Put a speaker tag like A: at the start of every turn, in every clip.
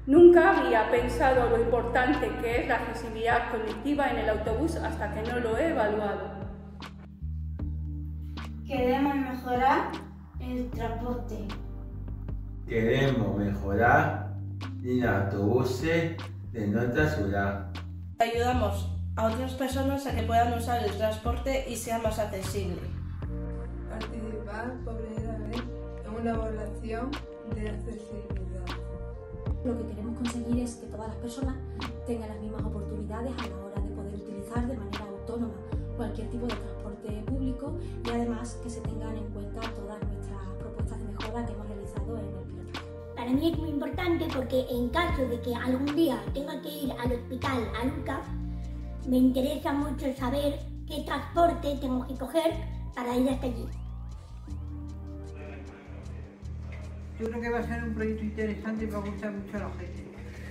A: Nunca había pensado lo importante que es la accesibilidad cognitiva en el autobús hasta que no lo he evaluado.
B: Queremos mejorar el transporte.
C: Queremos mejorar los autobuses de nuestra ciudad.
D: Ayudamos a otras personas a que puedan usar el transporte y sea más accesible.
E: Participar por primera vez en una evaluación de accesibilidad.
F: Lo que queremos conseguir es que todas las personas tengan las mismas oportunidades a la hora de poder utilizar de manera autónoma cualquier tipo de transporte público y además que se tengan en cuenta todas nuestras propuestas de mejora que hemos realizado en el pilotaje.
G: Para mí es muy importante porque en caso de que algún día tenga que ir al hospital a Lucca, me interesa mucho saber qué transporte tengo que coger para ir hasta allí.
H: Yo creo que va a ser un proyecto interesante y va a gustar mucho a la gente.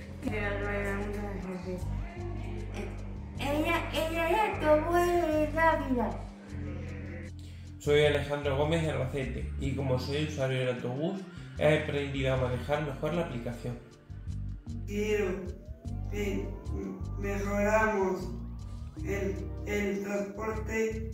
B: Ella tomó la vida.
I: Soy Alejandro Gómez de Albacete y como soy usuario del autobús he aprendido a manejar mejor la aplicación.
J: Quiero que mejoramos el transporte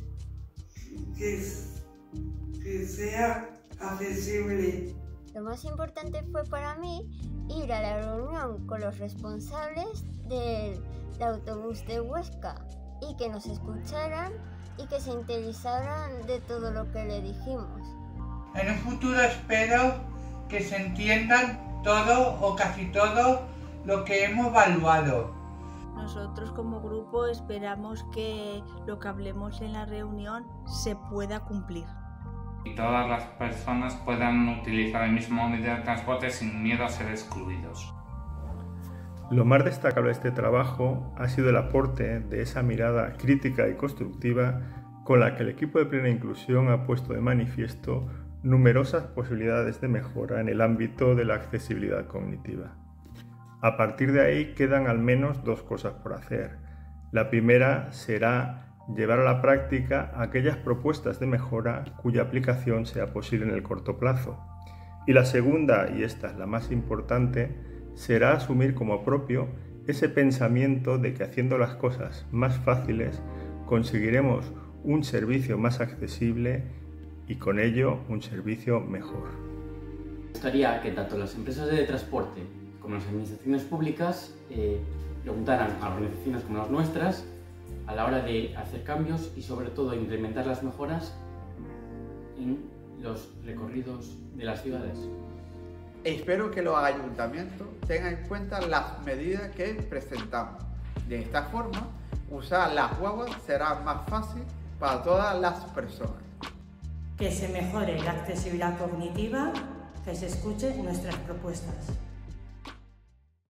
J: que sea accesible.
K: Lo más importante fue para mí ir a la reunión con los responsables del autobús de Huesca y que nos escucharan y que se interesaran de todo lo que le dijimos.
H: En un futuro espero que se entiendan todo o casi todo lo que hemos evaluado.
L: Nosotros como grupo esperamos que lo que hablemos en la reunión se pueda cumplir.
M: Y todas las personas puedan utilizar el mismo medio de transporte sin miedo a ser excluidos.
N: Lo más destacable de este trabajo ha sido el aporte de esa mirada crítica y constructiva con la que el equipo de Plena Inclusión ha puesto de manifiesto numerosas posibilidades de mejora en el ámbito de la accesibilidad cognitiva. A partir de ahí quedan al menos dos cosas por hacer. La primera será llevar a la práctica aquellas propuestas de mejora cuya aplicación sea posible en el corto plazo. Y la segunda, y esta es la más importante, será asumir como propio ese pensamiento de que haciendo las cosas más fáciles conseguiremos un servicio más accesible y con ello un servicio mejor.
O: Me gustaría que tanto las empresas de transporte como las administraciones públicas preguntaran a organizaciones como las nuestras a la hora de hacer cambios y sobre todo implementar las mejoras en los recorridos de las ciudades.
P: Espero que los ayuntamientos tengan en cuenta las medidas que presentamos. De esta forma, usar las guaguas será más fácil para todas las personas.
D: Que se mejore la accesibilidad cognitiva, que se escuchen nuestras propuestas.